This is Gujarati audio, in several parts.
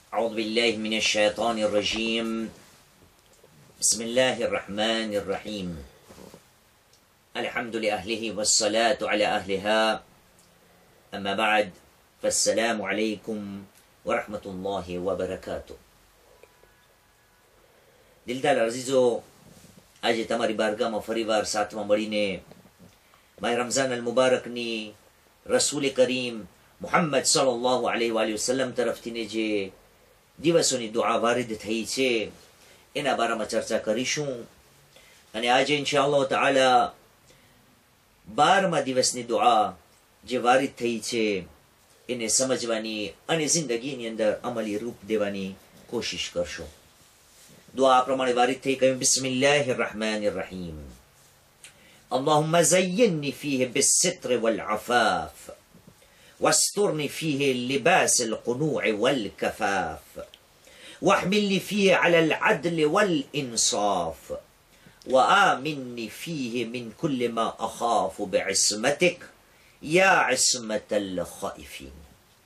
أعوذ بالله من الشيطان الرجيم بسم الله الرحمن الرحيم الحمد لأهله والصلاة على أهلها أما بعد فالسلام عليكم ورحمة الله وبركاته દિલદાર અઝીઝો, આજે તમારી બારગામાં ફરીવાર સાથમાં મળીને માહ રમઝાન અલ મુબારકની રસૂલ કરીમ મુહમ્મદ સલ્લલ્લાહુ અલૈહિ વસલ્લમ તરફથીને જે દિવસોની દુઆ વારિદ થઈ છે એના બારામાં ચર્ચા કરીશું. અને આજે ઇન્શાઅલ્લાહ તઆલા 12મા દિવસની દુઆ જે વારિદ થઈ છે એને સમજવાની અને જિંદગીની અંદર અમલી રૂપ દેવાની કોશિશ કરશું. दुआ प्रमाणे वारिद थी कहीं बिस्मिल्लाहिर रहमानिर रहीम अल्लाहुम्मा ज़य्यिन्नी फीहि बिस्सित्र वल अफ़ाफ़ वस्तुरनी फीहि लिबासिल क़ुनू'i वल कफ़ाफ़ वहमिलनी फीहि अलल अदल वल इंसाफ़ वआमिन्नी फीहि मिन कुल्लि मा अख़ाफ़ु बिइस्मतिक या इस्मतल ख़ाइफ़ीन.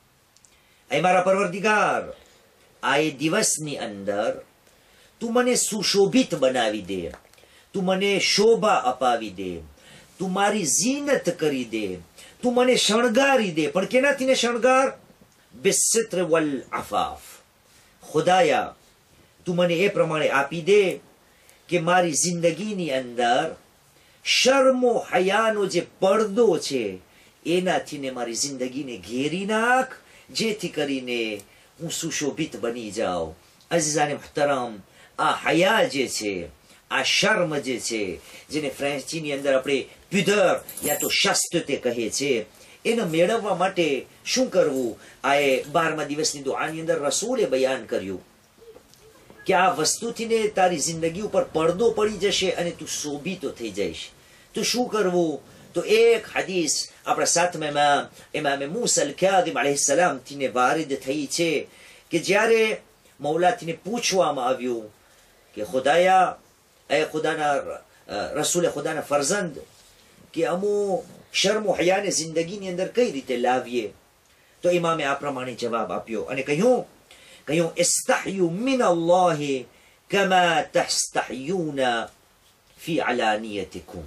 ऐ मारा परवरदिगार, आए दिवसनी अंदर તું મને સુશોભિત બનાવી દે, તું મને શોભા અપાવી દે, તું મારી ઝીનત કરી દે, તું મને શણગારી દે. પણ કેનાથી ને શણગાર? બિસ્સિત્ર વલ અફાફ. ખુદાયા, તું મને એ પ્રમાણે આપી દે કે મારી જિંદગીની અંદર શર્મો હયાનો જે પડદો છે એનાથી ને મારી જિંદગીને ઘેરી નાખ, જેથી કરીને હું સુશોભિત બની જાઉં. અઝીઝાને મુહતરમ, આ હયા જે છે, આ શર્મ જે છે, જેને ફ્રેન્ચીની અંદર આપણે પ્યુધર યા તો શાસ્ત્રતે કહે છે, એને મેળવવા માટે શું કરવું? આ 12મા દિવસની દુઆની અંદર રસૂલે બયાન કર્યું કે આ વસ્તુથી ને તારી જિંદગી ઉપર પડદો પડી જશે અને તું શોભિતો થઈ જઈશ. તો શું કરવું? તો એક હદીસ આપણા સાથમાં ઇમામ મૂસા અલ કાઝિમ અલૈહિસ્સલામ થી ને વારિદ થઈ છે કે જ્યારે મૌલાથીને પૂછવામાં આવ્યું કે ખુદાયા, એ ખુદાના રસૂલે ખુદાના ફરઝંદ, કે અમો શર્મો હયાને જિંદગીની અંદર કઈ રીતે લાવીએ? તો ઇમામે આ પ્રમાણે જવાબ આપ્યો અને કહ્યું ઇસ્તહયુ મિન અલ્લાહ કમા તસ્તહયુના ફી અલાનિયતિકુમ.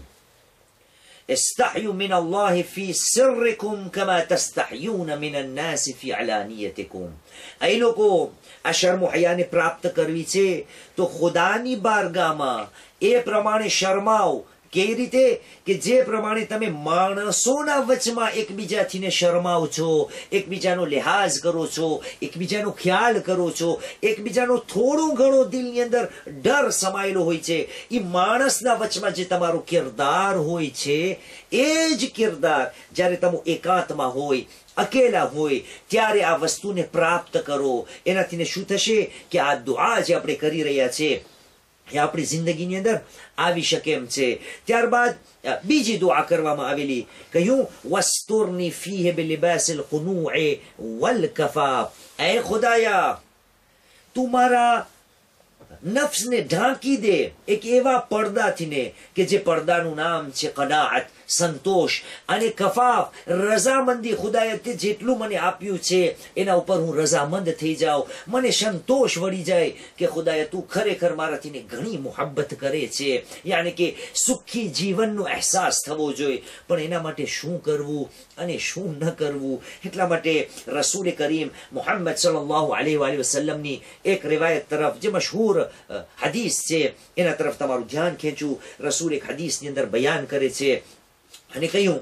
استحيوا من الله في سركم كما تستحيون من الناس في علانيتكم. أي लोगो आ शर्म हयाने प्राप्त करवी छे तो खुदानी बारगामा ए प्रमाणे शर्माओ. केवी रीते? કે જે પ્રમાણે તમે માણસોના વચમાં એકબીજાથીને શરમાવ છો, એકબીજાનો લિહાઝ કરો છો, એકબીજાનો ખ્યાલ કરો છો, એકબીજાનો થોડો ઘણો દિલની અંદર ડર સમાયેલો હોય છે, એ માણસના વચમાં જે તમારો કિરદાર હોય છે એ જ કિરદાર જ્યારે તમે એકાંતમાં હોય, અકેલા હોય, ત્યારે આ વસ્તુને પ્રાપ્ત કરો. એનાથીને શું થશે કે આ દુઆ જે આપણે કરી રહ્યા છે એ આપણી જિંદગીની અંદર આવી શકે એમ છે. ત્યારબાદ બીજી દુઆ કરવામાં આવેલી, કહ્યું વસ્તુરની ફીહે બિલિબાસિલ ખુનૂഇ વલ કફાફ. એ ખુદાયા, તું મારા નફ્સને ઢાંકી દે એક એવા પડદાથીને કે જે પડદાનું નામ છે કનાઅત, સંતોષ, અને કફાફ, રઝામંદી. ખુદાએ તે જેટલું મને આપ્યું છે એના ઉપર હું રઝામંદ થઈ જાઉં, મને સંતોષ વળી જાય કે ખુદાએ તું ખરેખર મારાથીને ઘણી મોહબ્બત કરે છે, યાની કે સુખી જીવનનો અહેસાસ થવો જોઈએ. પણ એના માટે શું કરવું અને શું ન કરવું? એટલા માટે રસૂલ કરીમ મુહમ્મદ સલ્લલ્લાહુ અલૈહિ વસલ્લમની એક રિવાયત તરફ, જે મશહૂર હદીસ છે, એના તરફ તમારું ધ્યાન ખેંચું. રસૂલ એક હદીસની અંદર બયાન કરે છે અને કહ્યું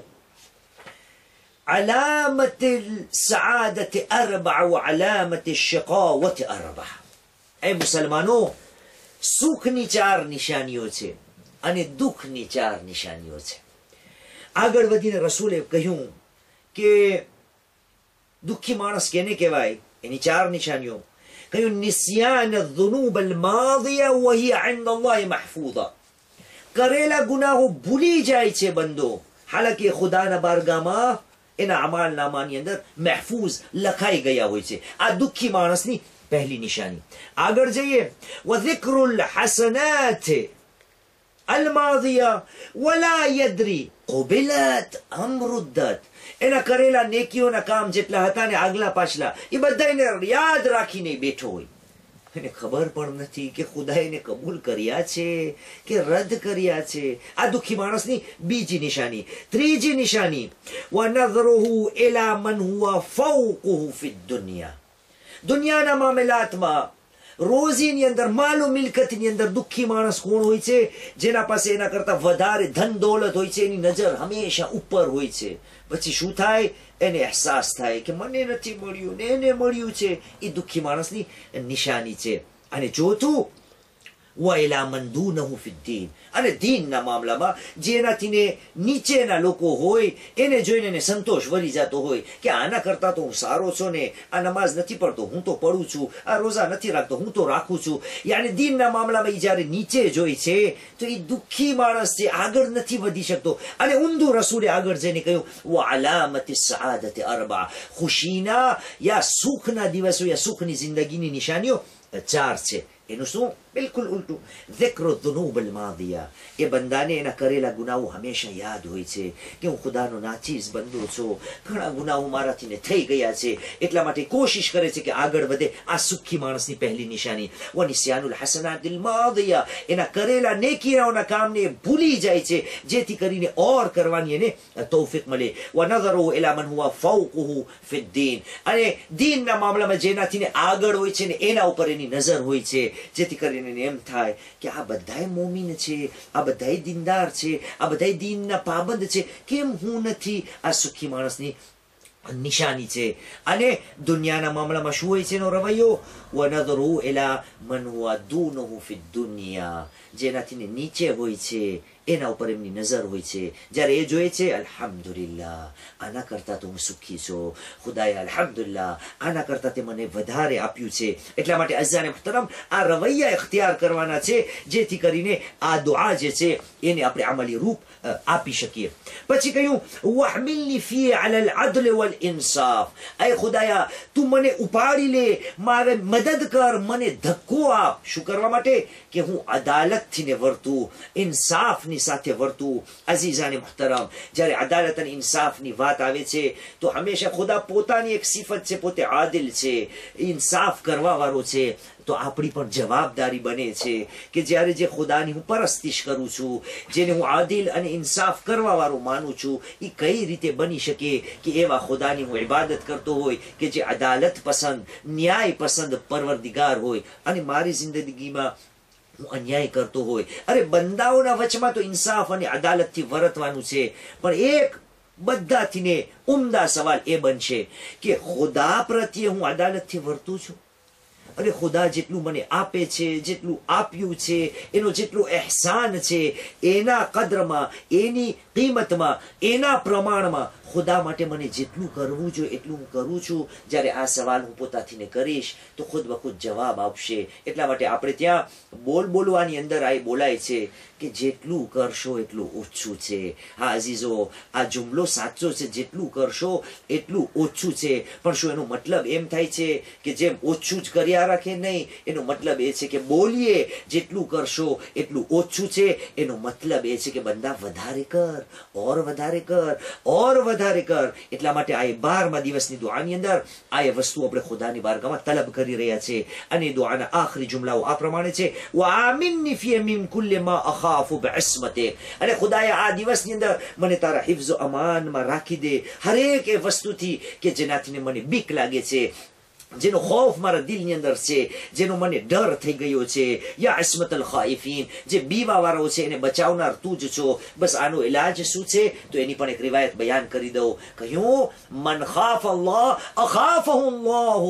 علامة السعادة 4 وعلامة الشقاوة 4. એ મુસલમાનો, સુખની 4 નિશાનીઓ છે અને દુઃખની 4 નિશાનીઓ છે. આગળ વધીને રસૂલે કહ્યું કે દુઃખી માણસ કેને કહેવાય? એની 4 નિશાનીઓ. કહ્યું નિસ્યાન الذنوب الماضية وهي عند الله محفوظة. કરેલા ગુનાહો ભૂલી જાય છે બંદો, હાલાકી ખુદાના બારગામાં એના અમલનામાની અંદર મહેફૂઝ લખાઈ ગયા હોય છે. આ દુઃખી માણસની પહેલી નિશાની. આગળ જઈએ, વઝિક્રુલ હસનાત الماضية ولا يدري قبلت أم ردت. એના કરેલા નેકીઓના કામ જેટલા હતા ને આગલા પાછલા એ બધાને યાદ રાખીને બેઠો હોય. એને ખબર પણ નથી કે ખુદાએ એને કબૂલ કર્યા છે કે રદ કર્યા છે. આ દુઃખી માણસની બીજી નિશાની. ત્રીજી નિશાની વનઝરુહુ ઇલા મન હુવા ફૌકુહુ ફિ દુનિયા. દુનિયાના મામલાતમાં રોજીની અંદર માલો મિલકતની અંદર દુઃખી માણસ કોણ હોય છે? જેના પાસે એના કરતા વધારે ધન દોલત હોય છે. એની નજર હંમેશા ઉપર હોય છે. પછી શું થાય? એને અહેસાસ થાય કે મને નથી મળ્યું ને એને મળ્યું છે. એ દુઃખી માણસની નિશાની છે. અને ચોથું وإلى من دونه في الدين. અને દીનના મામલામાં જેનાથી નીચેના લોકો હોય એને જોઈને એને સંતોષ વળી જતો હોય કે આના કરતા તો હું સારો છું ને, આ નમાઝ નથી પડતો હું તો પડું છું, આ રોઝા નથી રાખતો હું તો રાખું છું. યાની દીનના મામલામાં જ્યારે નીચે જોઈ છે તો એ દુઃખી માણસ છે, આગળ નથી વધી શકતો. અને ઊંધું રસૂલે આગળ જઈને કહ્યું વઅલામતિ સઆદતિ અરબા. ખુશીના યા સુખના દિવસો યા સુખની જિંદગીની નિશાનીઓ 4 છે. એનું શું? બિલકુલ ઉલટું. ذکر الذنوب الماضیہ. એ બંદાને એના કરેલા ગુનાઓ હંમેશા યાદ હોય છે કે હું ખુદાનો નાચીઝ બંદો છું, ઘણા ગુનાઓ મારાથી થઈ ગયા છે, એટલા માટે કોશિશ કરે છે કે આગળ વધે. આ સુખી માણસની પહેલી નિશાની. વનિસ્યાનુલ હસનાતિલ માદિયા. એના કરેલા નેકીઓના કામને ભૂલી જાય છે જેથી કરીને ઓર કરવાની એને તૌફીક મળે. વનઝરુ ઇલા મન હુવા ફૌકુહુ ફિ દીન. અને દીનના મામલામાં જેનાથી આગળ હોય છે ને એના ઉપર એની નજર હોય છે જેથી કરીને એમ થાય કે આ બધાય મોમીન છે, આ બધાય દીનદાર છે, આ બધાય દીનના પાબંદ છે, કેમ હું નથી? આ સુખી માણસની નિશાની છે. અને દુનિયાના મામલામાં શું હોય છે એનો રવૈયો? વનઝરુ ઇલા મન હુવા દૂનહુ ફિ દુનિયા. જેનાથી નીચે હોય છે એના ઉપર એમની નજર હોય છે. જ્યારે એ જોઈએ છે અલ્હમ્દુલિલ્લાહ, આના કરતા તો હું સુખી છું, ખુદાએ અલ્હમ્દુલિલ્લાહ આના કરતા તે મને વધારે આપ્યું છે. એટલા માટે અઝાને મુહતરમ આ રવૈયા ઇખ્તિયાર કરવાના છે જેથી કરીને આ દુઆ જે છે એને આપણે અમલી રૂપ આપી શકીએ. પછી કહ્યું વહમિલની ફી અલલ અદલ વલ ઇન્સાફ. એ ખુદાયા તું મને ઉપાડી લે, મારે મદદ કર, મને ધક્કો આપ. શું કરવા માટે? કે હું અદાલતથી ને વર્તું, ઇન્સાફની સાથે વર્તું. અઝીઝાને મુહતરમ, જ્યારે અદાલત અને ઇન્સાફની વાત આવે છે તો હંમેશા ખુદા પોતાની એક સિફત છે, પોતે આદિલ છે, ઇન્સાફ કરવા વાળો છે. તો આપણી પણ જવાબદારી બને છે કે જ્યારે જે ખુદાની હું પરસ્તિશ કરું છું, જેને હું આદિલ અને ઇન્સાફ કરવા વાળો માનું છું, એ કઈ રીતે બની શકે કે એવા ખુદાની હું ઇબાદત કરતો હોય કે જે અદાલત પસંદ, ન્યાય પસંદ પરવરદિગાર હોય, અને મારી જિંદગીમાં હું અન્યાય કરતો હોય. અરે બંદાઓના વચમાં તો ઇન્સાફ અને અદાલતથી વર્તવાનું છે, પણ એક બધાથી ને ઉમદા સવાલ એ બનશે કે ખુદા પ્રત્યે હું અદાલતથી વર્તું છું? અરે ખુદા જેટલું મને આપે છે, જેટલું આપ્યું છે, એનો જેટલું અહેસાન છે, એના કદરમાં, એની કિંમતમાં, એના પ્રમાણમાં ખુદા માટે મને જેટલું કરવું જોઈએ એટલું હું કરું છું? જ્યારે આ સવાલ હું પોતાથીને કરીશ તો ખુદ બખુદ જવાબ આપશે. એટલા માટે આપણે ત્યાં બોલવાની અંદર આ બોલાય છે કે જેટલું કરશો એટલું ઓછું છે. હા અઝીઝો, આ જુમલો સાચો છે, જેટલું કરશો એટલું ઓછું છે. પણ શું એનો મતલબ એમ થાય છે કે જેમ ઓછું જ કર્યા રાખે? નહીં. એનો મતલબ એ છે કે બોલીએ જેટલું કરશો એટલું ઓછું છે. એનો મતલબ એ છે કે બંદા વધારે કર, ઓર વધારે કર, ઓર વધારે કર. એટલા માટે આ 12મા દિવસની દુઆની અંદર આ વસ્તુ આપણે ખુદાની બારગાહમાં તલબ કરી રહ્યા છે. અને દુઆના આખરી જુમલાઓ આ પ્રમાણે છે વઆમિન્ની ફી મિન કુલ્લી મા અખાફુ બિસ્મતિક. અને ખુદાએ આ દિવસની અંદર મને તારા હિફ્ઝ અમાનમાં રાખી દે હરેક એ વસ્તુથી કે જેનાથી મને બીક લાગે છે, જેનો ખૌફ મારા દિલની અંદર છે, જેનો મને ડર થઈ ગયો છે. યા ઇસ્મતલ ખાઇફીન, જે બીવા વાળો છે એને બચાવનાર તું જ છો. બસ આનો ઇલાજ શું છે? તો એની પણ એક રિવાયત બયાન કરી દઉં. કહ્યું મન ખાફ અલ્લાહ અખાફહુ અલ્લાહ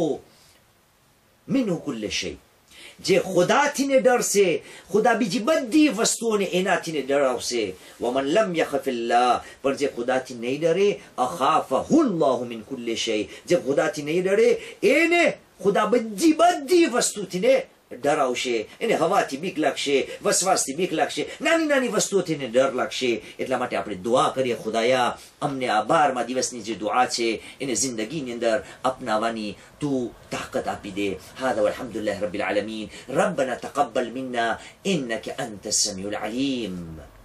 મિનહુ કુલ્લ શૈ. જે ખુદાથી ને ડરશે, ખુદા બીજી બધી વસ્તુઓને એનાથી ને ડરાવશે. વમન લમ યખફિલ્લાહ, પણ જે ખુદાથી નહીં ડરે અખાફહુ અલ્લાહ મિન કુલ્લ શૈ. જે ખુદાથી નહીં ડરે એને ખુદા બધી વસ્તુથી ને ડર આવશે, એને હવાથી બીક લાગશે, વસવાસથી બીક લાગશે, નાની નાની વસ્તુઓથી એને ડર લાગશે. એટલા માટે આપણે દુઆ કરીએ, ખુદાયા અમને આ 12મા દિવસની જે દુઆ છે એને જિંદગીની અંદર અપનાવવાની તું તાકાત આપી દે. હાદા વલ્હમ્દુલિલ્લાહ રબ્બિલ આલમીન. રબ્બના તaqabbal મિન્ના ઇન્નકા અંતસ સમીઉલ અલીમ.